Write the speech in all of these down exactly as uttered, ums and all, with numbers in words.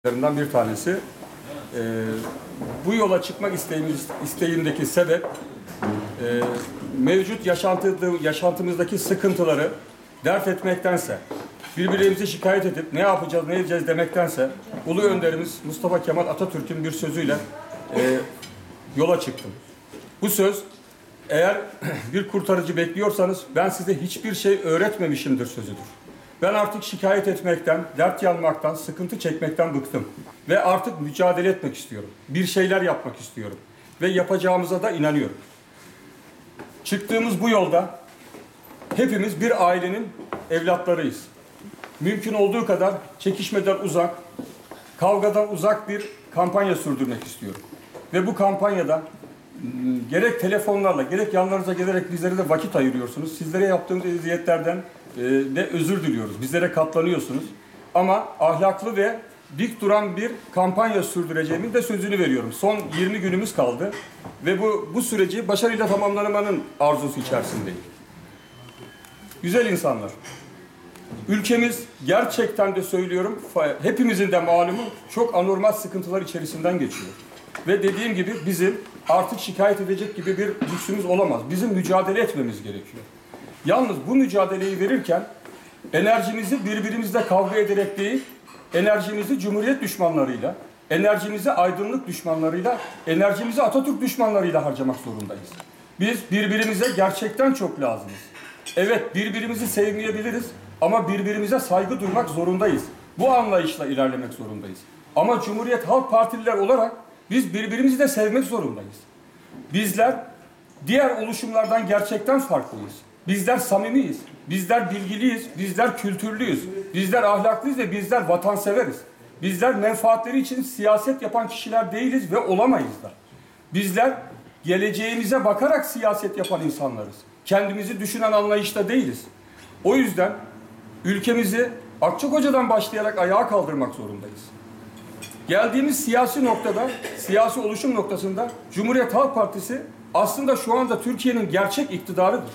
bir tanesi. Ee, bu yola çıkmak isteğimiz, isteğimdeki sebep e, mevcut yaşantı, yaşantımızdaki sıkıntıları dert etmektense, birbirimizi şikayet edip ne yapacağız, ne edeceğiz demektense Ulu Önderimiz Mustafa Kemal Atatürk'ün bir sözüyle e, yola çıktım. Bu söz, eğer bir kurtarıcı bekliyorsanız ben size hiçbir şey öğretmemişimdir sözüdür. Ben artık şikayet etmekten, dert yanmaktan, sıkıntı çekmekten bıktım. Ve artık mücadele etmek istiyorum. Bir şeyler yapmak istiyorum. Ve yapacağımıza da inanıyorum. Çıktığımız bu yolda hepimiz bir ailenin evlatlarıyız. Mümkün olduğu kadar çekişmeden uzak, kavgadan uzak bir kampanya sürdürmek istiyorum. Ve bu kampanyada gerek telefonlarla, gerek yanlarınıza gelerek bizlere de vakit ayırıyorsunuz. Sizlere yaptığımız eziyetlerden e, de özür diliyoruz. Bizlere katlanıyorsunuz. Ama ahlaklı ve dik duran bir kampanya sürdüreceğimin de sözünü veriyorum. Son yirmi günümüz kaldı. Ve bu, bu süreci başarıyla tamamlamanın arzusu içerisindeyim. Güzel insanlar. Ülkemiz gerçekten de söylüyorum, hepimizin de malumu çok anormal sıkıntılar içerisinden geçiyor. Ve dediğim gibi bizim artık şikayet edecek gibi bir lüksümüz olamaz. Bizim mücadele etmemiz gerekiyor. Yalnız bu mücadeleyi verirken enerjimizi birbirimizle kavga ederek değil, enerjimizi Cumhuriyet düşmanlarıyla, enerjimizi aydınlık düşmanlarıyla, enerjimizi Atatürk düşmanlarıyla harcamak zorundayız. Biz birbirimize gerçekten çok lazımız. Evet, birbirimizi sevmeyebiliriz ama birbirimize saygı duymak zorundayız. Bu anlayışla ilerlemek zorundayız. Ama Cumhuriyet Halk Partililer olarak biz birbirimizi de sevmek zorundayız. Bizler diğer oluşumlardan gerçekten farklıyız. Bizler samimiyiz, bizler bilgiliyiz, bizler kültürlüyüz, bizler ahlaklıyız ve bizler vatanseveriz. Bizler menfaatleri için siyaset yapan kişiler değiliz ve olamayız da. Bizler geleceğimize bakarak siyaset yapan insanlarız. Kendimizi düşünen anlayışta değiliz. O yüzden ülkemizi Akçakoca'dan başlayarak ayağa kaldırmak zorundayız. Geldiğimiz siyasi noktada, siyasi oluşum noktasında Cumhuriyet Halk Partisi aslında şu anda Türkiye'nin gerçek iktidarıdır.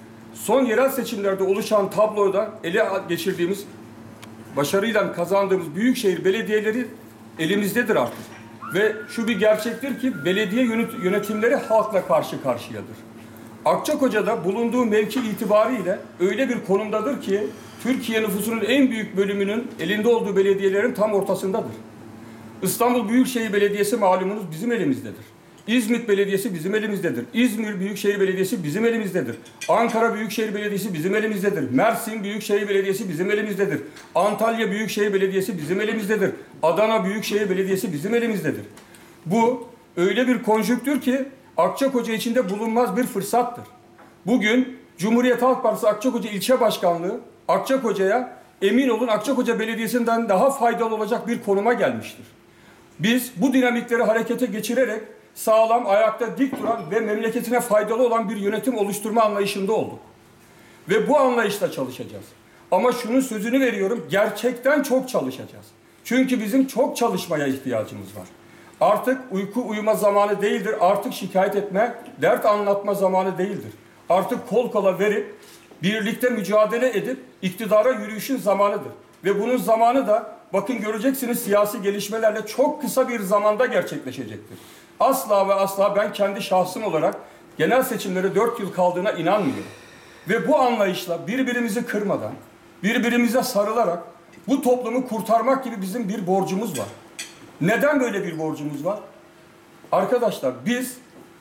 Son yerel seçimlerde oluşan tabloda ele geçirdiğimiz, başarıyla kazandığımız büyükşehir belediyeleri elimizdedir artık. Ve şu bir gerçektir ki belediye yönetimleri halkla karşı karşıyadır. Akçakoca'da bulunduğu mevki itibariyle öyle bir konumdadır ki Türkiye nüfusunun en büyük bölümünün elinde olduğu belediyelerin tam ortasındadır. İstanbul Büyükşehir Belediyesi malumunuz bizim elimizdedir. İzmit Belediyesi bizim elimizdedir. İzmir Büyükşehir Belediyesi bizim elimizdedir. Ankara Büyükşehir Belediyesi bizim elimizdedir. Mersin Büyükşehir Belediyesi bizim elimizdedir. Antalya Büyükşehir Belediyesi bizim elimizdedir. Adana Büyükşehir Belediyesi bizim elimizdedir. Bu öyle bir konjüktür ki Akçakoca içinde bulunmaz bir fırsattır. Bugün Cumhuriyet Halk Partisi Akçakoca İlçe Başkanlığı Akçakoca'ya emin olun Akçakoca Belediyesi'nden daha faydalı olacak bir konuma gelmiştir. Biz bu dinamikleri harekete geçirerek sağlam, ayakta dik duran ve memleketine faydalı olan bir yönetim oluşturma anlayışında olduk. Ve bu anlayışla çalışacağız. Ama şunun sözünü veriyorum, gerçekten çok çalışacağız. Çünkü bizim çok çalışmaya ihtiyacımız var. Artık uyku uyuma zamanı değildir, artık şikayet etme, dert anlatma zamanı değildir. Artık kol kola verip, birlikte mücadele edip iktidara yürüyüşün zamanıdır. Ve bunun zamanı da bakın göreceksiniz siyasi gelişmelerle çok kısa bir zamanda gerçekleşecektir. Asla ve asla ben kendi şahsım olarak genel seçimlere dört yıl kaldığına inanmıyorum. Ve bu anlayışla birbirimizi kırmadan, birbirimize sarılarak bu toplumu kurtarmak gibi bizim bir borcumuz var. Neden böyle bir borcumuz var? Arkadaşlar biz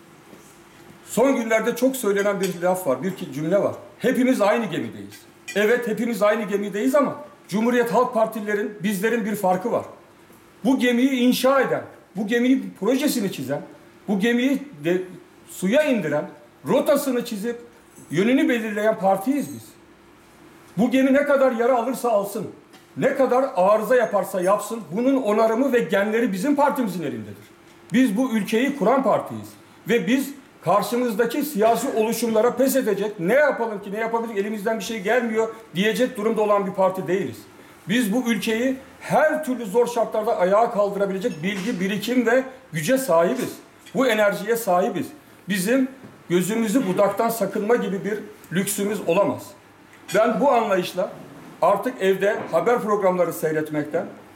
son günlerde çok söylenen bir laf var, bir cümle var. Hepimiz aynı gemideyiz. Evet hepimiz aynı gemideyiz ama Cumhuriyet Halk Partililerin, bizlerin bir farkı var. Bu gemiyi inşa eden, bu geminin projesini çizen, bu gemiyi de suya indiren, rotasını çizip yönünü belirleyen partiyiz biz. Bu gemi ne kadar yara alırsa alsın, ne kadar arıza yaparsa yapsın, bunun onarımı ve genleri bizim partimizin elindedir. Biz bu ülkeyi kuran partiyiz ve biz karşımızdaki siyasi oluşumlara pes edecek, ne yapalım ki, ne yapabilir, elimizden bir şey gelmiyor diyecek durumda olan bir parti değiliz. Biz bu ülkeyi her türlü zor şartlarda ayağa kaldırabilecek bilgi, birikim ve güce sahibiz. Bu enerjiye sahibiz. Bizim gözümüzü budaktan sakınma gibi bir lüksümüz olamaz. Ben bu anlayışla artık evde haber programları seyretmekten,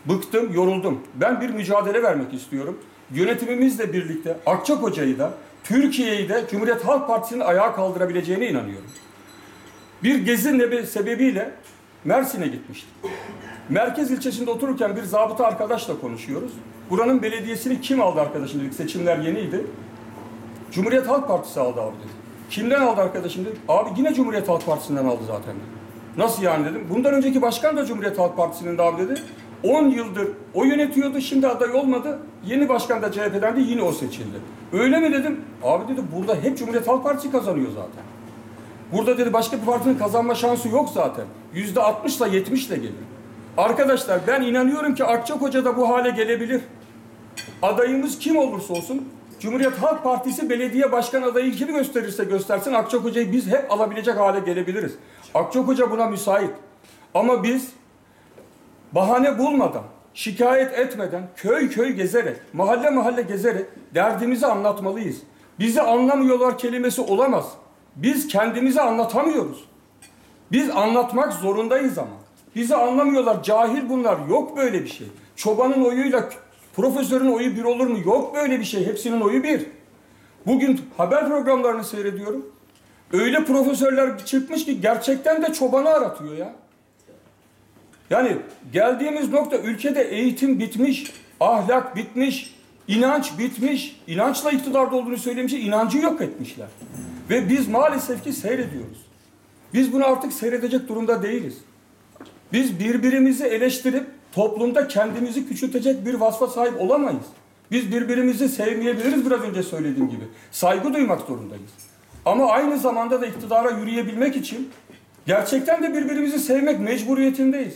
Bıktım, yoruldum. Ben bir mücadele vermek istiyorum. Yönetimimizle birlikte Akçakoca'yı da, Türkiye'yi de Cumhuriyet Halk Partisi'nin ayağa kaldırabileceğine inanıyorum. Bir gezi sebebiyle Mersin'e gitmiştim. Merkez ilçesinde otururken bir zabıta arkadaşla konuşuyoruz. Buranın belediyesini kim aldı arkadaşım dedik. Seçimler yeniydi. Cumhuriyet Halk Partisi aldı abi dedi. Kimden aldı arkadaşım dedik. Abi yine Cumhuriyet Halk Partisi'nden aldı zaten dedi. Nasıl yani dedim. Bundan önceki başkan da Cumhuriyet Halk Partisi'nin de abi dedi. on yıldır o yönetiyordu, şimdi aday olmadı. Yeni başkan da C H P'den de yine o seçildi. Öyle mi dedim. Abi dedi burada hep Cumhuriyet Halk Partisi kazanıyor zaten. Burada dedi başka bir partinin kazanma şansı yok zaten. Yüzde altmışla yetmişle gelir. Arkadaşlar ben inanıyorum ki Akçakoca da bu hale gelebilir. Adayımız kim olursa olsun Cumhuriyet Halk Partisi belediye başkan adayı kimi gösterirse göstersin Akçakoca'yı biz hep alabilecek hale gelebiliriz. Akçakoca buna müsait. Ama biz bahane bulmadan, şikayet etmeden, köy köy gezerek, mahalle mahalle gezerek derdimizi anlatmalıyız. Bizi anlamıyorlar kelimesi olamaz. Biz kendimizi anlatamıyoruz. Biz anlatmak zorundayız ama. Bizi anlamıyorlar, cahil bunlar. Yok böyle bir şey. Çobanın oyuyla profesörün oyu bir olur mu? Yok böyle bir şey. Hepsinin oyu bir. Bugün haber programlarını seyrediyorum. Öyle profesörler çıkmış ki gerçekten de çobanı aratıyor ya. Yani geldiğimiz nokta ülkede eğitim bitmiş, ahlak bitmiş, inanç bitmiş. İnançla iktidarda olduğunu söylemişler, inancı yok etmişler. Ve biz maalesef ki seyrediyoruz. Biz bunu artık seyredecek durumda değiliz. Biz birbirimizi eleştirip toplumda kendimizi küçültecek bir vasfa sahip olamayız. Biz birbirimizi sevmeyebiliriz biraz önce söylediğim gibi. Saygı duymak zorundayız. Ama aynı zamanda da iktidara yürüyebilmek için gerçekten de birbirimizi sevmek mecburiyetindeyiz.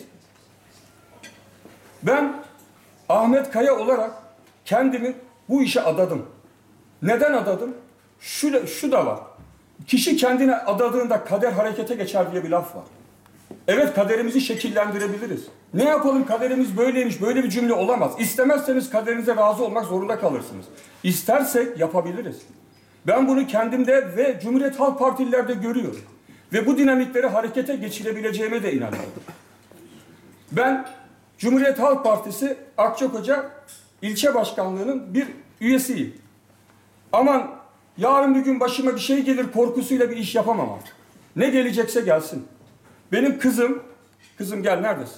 Ben Ahmet Kaya olarak kendimi bu işe adadım. Neden adadım? Şu, şu da var. Kişi kendine adadığında kader harekete geçer diye bir laf var. Evet kaderimizi şekillendirebiliriz. Ne yapalım kaderimiz böyleymiş, böyle bir cümle olamaz. İstemezseniz kaderinize razı olmak zorunda kalırsınız. İstersek yapabiliriz. Ben bunu kendimde ve Cumhuriyet Halk Partililerde görüyorum. Ve bu dinamikleri harekete geçirebileceğime de inanıyorum. Ben Cumhuriyet Halk Partisi Akçakoca ilçe başkanlığının bir üyesiyim. Aman yarın bir gün başıma bir şey gelir korkusuyla bir iş yapamam artık. Ne gelecekse gelsin. Benim kızım, kızım gel neredesin?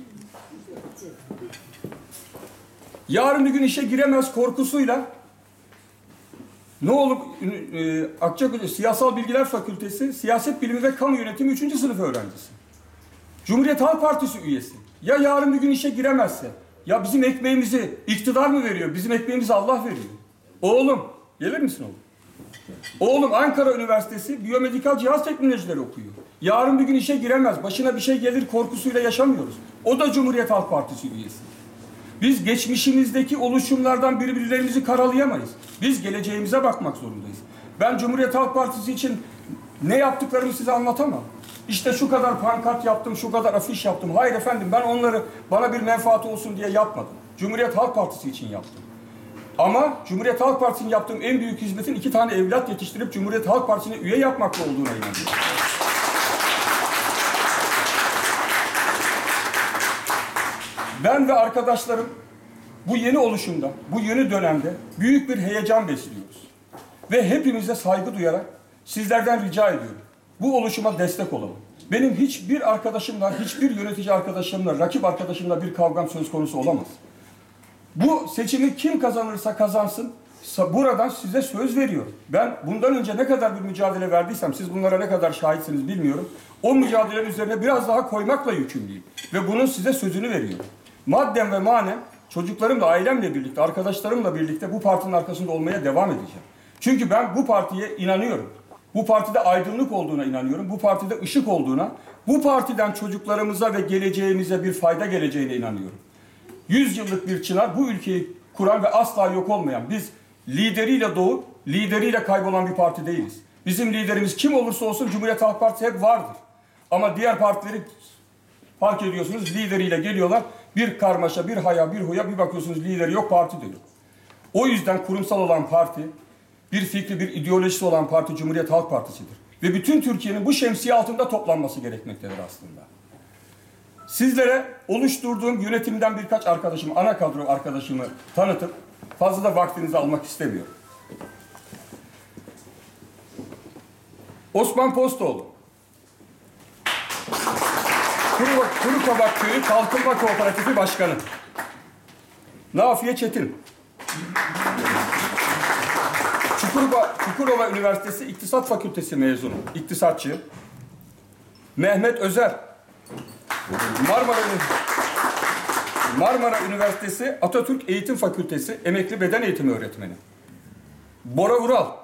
Yarın bir gün işe giremez korkusuyla ne olur e, Akçakoca Siyasal Bilgiler Fakültesi Siyaset Bilimi ve Kamu Yönetimi üçüncü sınıf öğrencisi. Cumhuriyet Halk Partisi üyesi. Ya yarın bir gün işe giremezse? Ya bizim ekmeğimizi iktidar mı veriyor? Bizim ekmeğimizi Allah veriyor. Oğlum, gelir misin oğlum? Oğlum Ankara Üniversitesi Biyomedikal Cihaz Teknolojileri okuyor. Yarın bir gün işe giremez. Başına bir şey gelir korkusuyla yaşamıyoruz. O da Cumhuriyet Halk Partisi üyesi. Biz geçmişimizdeki oluşumlardan birbirlerimizi karalayamayız. Biz geleceğimize bakmak zorundayız. Ben Cumhuriyet Halk Partisi için ne yaptıklarımı size anlatamam. İşte şu kadar pankart yaptım, şu kadar afiş yaptım. Hayır efendim ben onları bana bir menfaati olsun diye yapmadım. Cumhuriyet Halk Partisi için yaptım. Ama Cumhuriyet Halk Partisi'nin yaptığım en büyük hizmetin iki tane evlat yetiştirip Cumhuriyet Halk Partisi'ne üye yapmakla olduğuna inanıyorum. Ben ve arkadaşlarım bu yeni oluşumda, bu yeni dönemde büyük bir heyecan besliyoruz. Ve hepimize saygı duyarak sizlerden rica ediyorum. Bu oluşuma destek olalım. Benim hiçbir arkadaşımla, hiçbir yönetici arkadaşımla, rakip arkadaşımla bir kavgam söz konusu olamaz. Bu seçimi kim kazanırsa kazansın, buradan size söz veriyorum. Ben bundan önce ne kadar bir mücadele verdiysem, siz bunlara ne kadar şahitsiniz bilmiyorum. O mücadelenin üzerine biraz daha koymakla yükümlüyüm. Ve bunun size sözünü veriyorum. Madden ve manen çocuklarımla, ailemle birlikte, arkadaşlarımla birlikte bu partinin arkasında olmaya devam edeceğim. Çünkü ben bu partiye inanıyorum. Bu partide aydınlık olduğuna inanıyorum. Bu partide ışık olduğuna, bu partiden çocuklarımıza ve geleceğimize bir fayda geleceğine inanıyorum. Yüz yıllık bir çınar bu ülkeyi kuran ve asla yok olmayan, biz lideriyle doğup lideriyle kaybolan bir parti değiliz. Bizim liderimiz kim olursa olsun Cumhuriyet Halk Partisi hep vardır. Ama diğer partileri fark ediyorsunuz lideriyle geliyorlar. Bir karmaşa, bir haya, bir huya, bir bakıyorsunuz lideri yok, parti de yok. O yüzden kurumsal olan parti, bir fikri, bir ideolojisi olan parti Cumhuriyet Halk Partisi'dir. Ve bütün Türkiye'nin bu şemsiye altında toplanması gerekmektedir aslında. Sizlere oluşturduğum yönetimden birkaç arkadaşımı, ana kadro arkadaşımı tanıtıp fazla da vaktinizi almak istemiyorum. Osman Postoğlu. Kuru, Kurukabak Köyü Kalkınma Kooperatifi Başkanı. Nafiye Çetin. Çukurova, Çukurova Üniversitesi İktisat Fakültesi mezunu, iktisatçı. Mehmet Özer. Marmara, Marmara Üniversitesi Atatürk Eğitim Fakültesi emekli beden eğitimi öğretmeni. Bora Vural.